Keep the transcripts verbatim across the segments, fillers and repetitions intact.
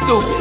stupid.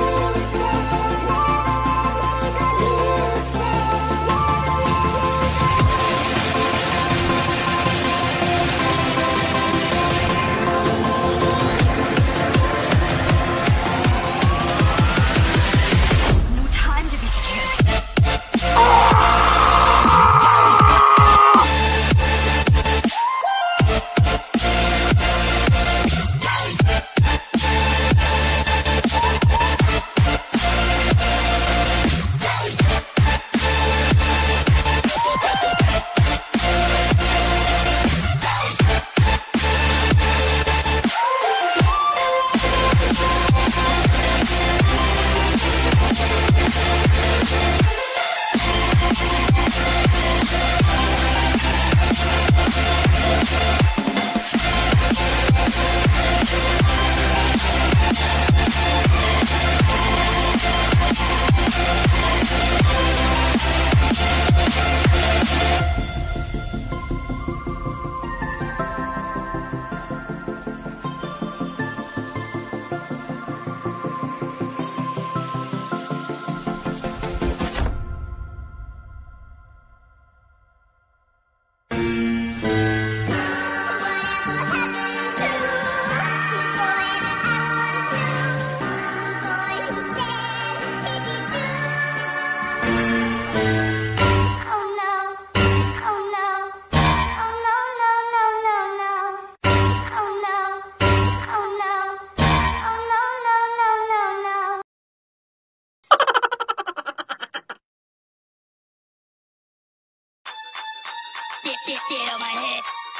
Get, get, get on my head.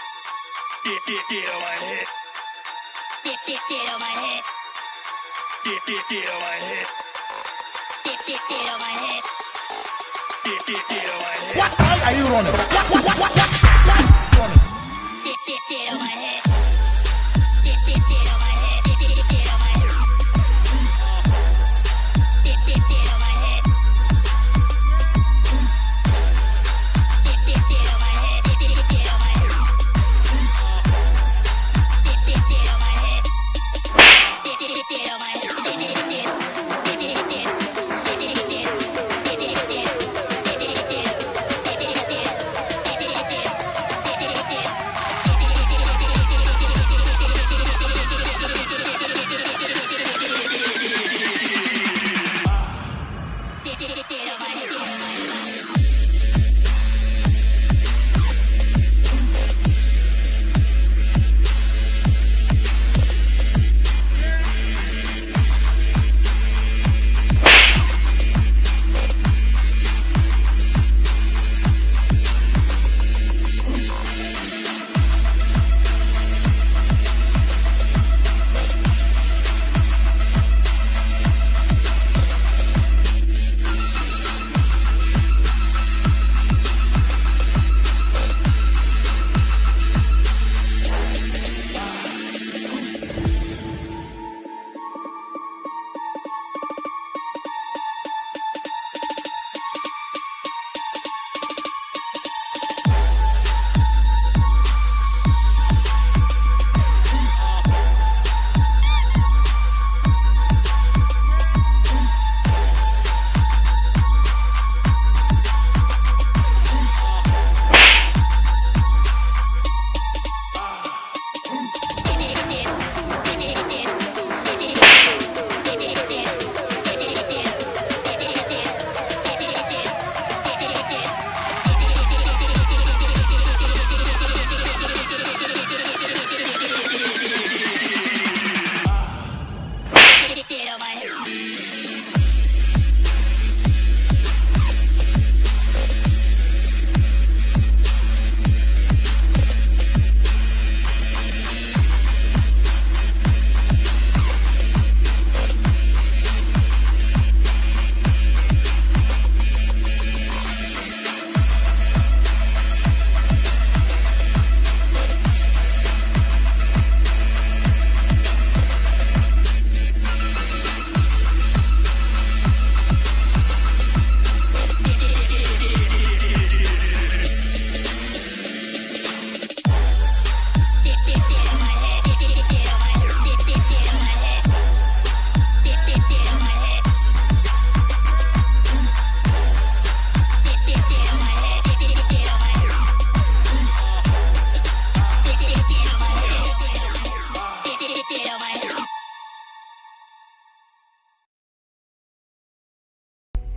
Get, get, get on my head. Get, get, get on my head. Get, get, get on my head. Get, get, get on my head. Get, get, get on my head. What are you running? What, what, what, what, what? Running. Get, get, get on my head. Get, get, get on my head. Get, get, get on my head. Get, get, get on my head. Get, get, get on my head. Get, get, get on my head. Get, get, get on my head. Get, get, get on my head. Get, get, get. Get, get, get. Get, get, get. Get, get, get. Get, get, get. Get, get, get. Get, get, get. Get, get, get.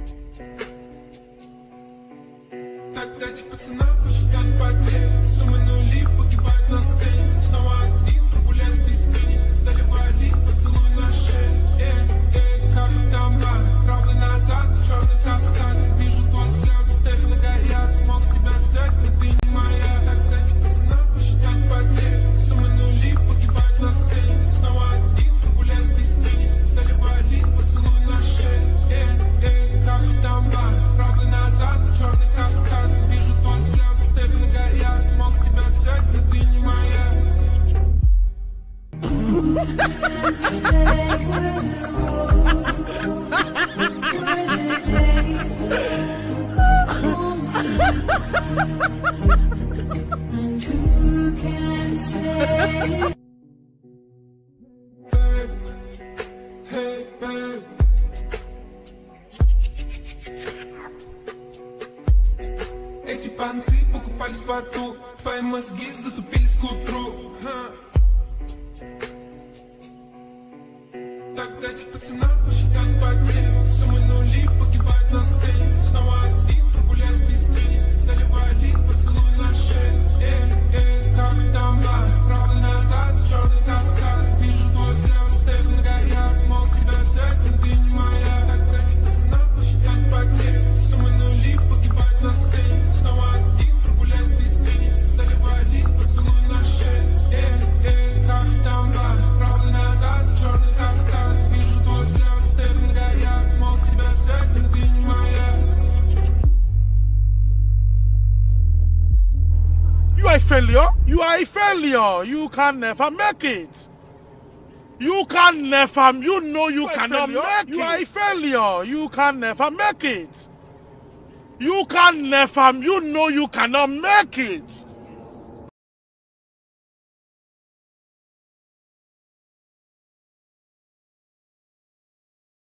Так дайте пацанам посчитать потери. Суммы нули погибают на сцене. Снова один прогуляюсь без тени. Заливаю лик, поцелуй на шее. Эй, эй, как там бар? Правый назад, черный каскад. Вижу твой взгляд, степенно горят. Мог тебя взять, но ты не моя. Так дайте пацанам посчитать потери. Суммы нули погибают на сцене. Снова один прогуляюсь без тени. Заливаю лик, поцелуй на шее. Эй, эй, как там бар? Правый назад, черный каскад. Вижу твой взгляд, степенно горят. Мог тебя взять, но ты не моя. And who can say? Babe, hey babe. Эти понты покупались в аду. Твои мозги затупились к утру. Ха. Так дайте пацанам посчитать потери. Суммы нули погибают на сцене. Снова один прогуляюсь без тени. Заливаю лик, поцелуй на шее. Эй, эй, как там бар? Правый назад, черный каскад. Вижу твой взгляд, степенно горят. Мог тебя взять, но ты не моя. Так дайте пацанам посчитать потери. Суммы нули погибают на сцене. Снова один прогуляюсь без тени. Заливаю лик, поцелуй на шее. Эй, эй, как там бар? Правый назад, черный каскад. Вижу твой взгляд, степенно горят. Мог тебя взять, но ты не моя. You are a failure. You are a failure. You can never make it. You can never. You know you, you cannot make it. You are a failure. You can never make it. You can never. You know you cannot make it.